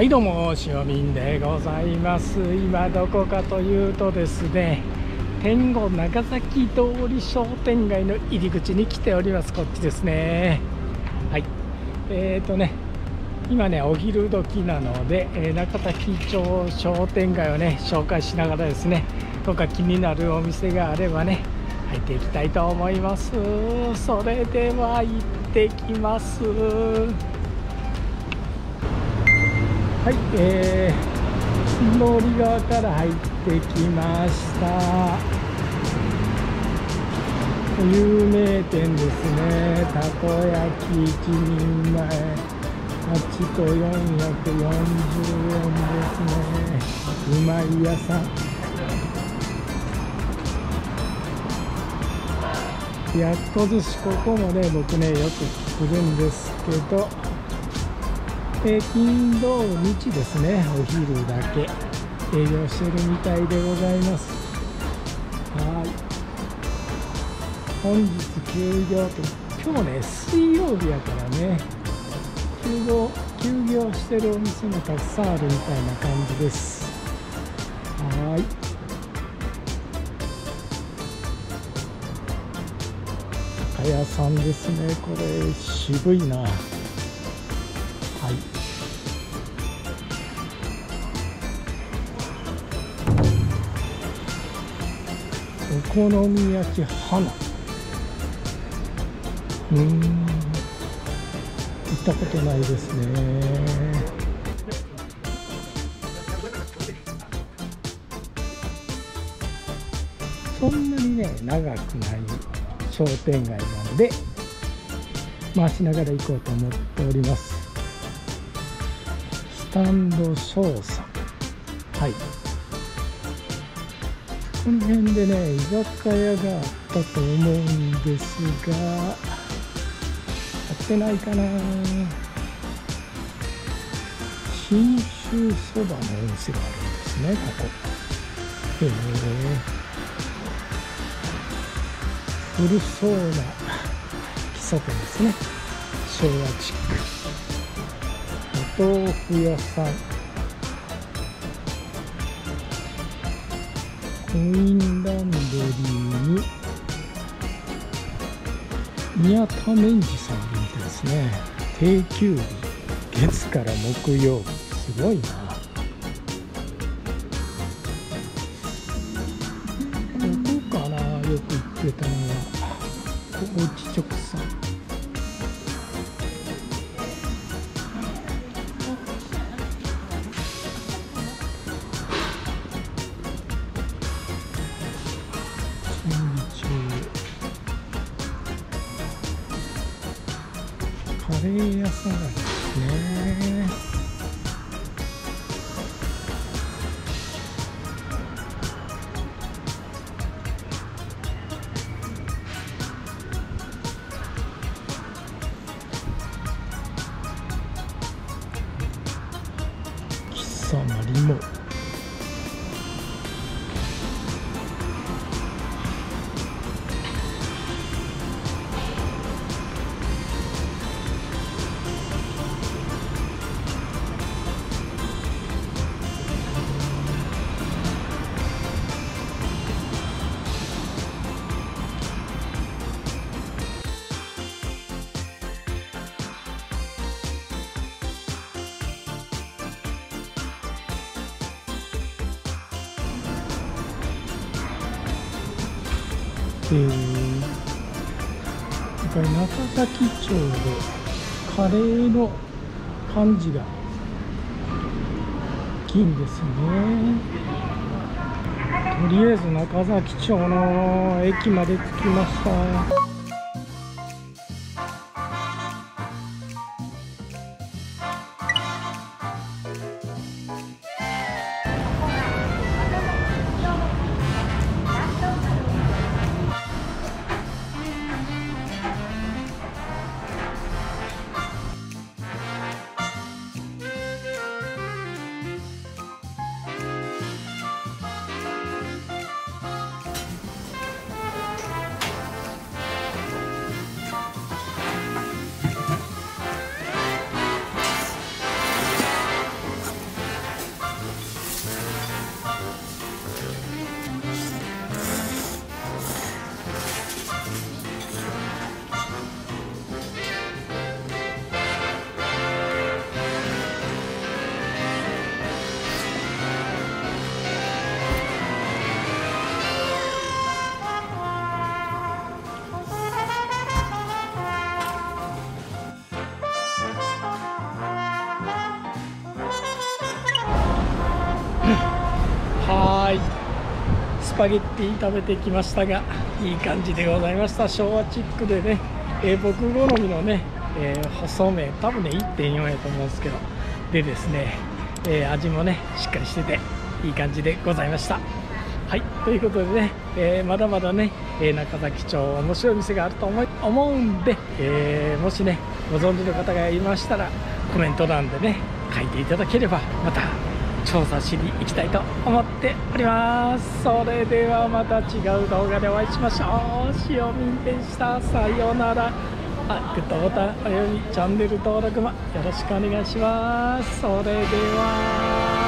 はいどうも、しおみんでございます。今どこかというとですね、天狗長崎通り商店街の入り口に来ております。こっちですね。はい、今ねお昼時なので、長崎町商店街をね紹介しながらですね、どこか気になるお店があればね入っていきたいと思います。それでは行ってきます。はい、通り側から入ってきました。有名店ですね。たこ焼き1人前8個440円ですね。うまい屋さん。やっと寿司、ここもね僕ねよく来るんですけど、金土日ですね、お昼だけ営業してるみたいでございます。はい、本日休業と、今日ね水曜日やからね休業してるお店もたくさんあるみたいな感じです。はい、酒屋さんですね。これ渋いな。はい、お好み焼き花、行ったことないですね。そんなにね長くない商店街なので回しながら行こうと思っております。スタンド商さん、はい、この辺でね居酒屋があったと思うんですが、やってないかな。信州そばのお店があるんですね、ここ。古そうな喫茶店ですね。昭和チック。お豆腐屋さん、コインランドリーに宮田メンジさんで見てですね。定休日月から木曜日、すごいな。ここかな、よく行ってたのは高知直さん。カレー屋さんがありますね。喫茶マリモ。やっぱり長崎町でカレーの感じが大きいんですよね。とりあえず中崎町の駅まで着きました。 はい、スパゲッティ食べてきましたが、いい感じでございました。昭和チックでね、僕好みのね、細麺、多分ね 1.4 やと思うんですけど、でですね、味もねしっかりしてていい感じでございました。はい、ということでね、まだまだね、中崎町面白い店があると思うんで、もしねご存知の方がいましたらコメント欄でね書いていただければ、また調査しに行きたいと思っております。それではまた違う動画でお会いしましょう。しおみんでした。さようなら。グッドボタンおよびチャンネル登録もよろしくお願いします。それでは。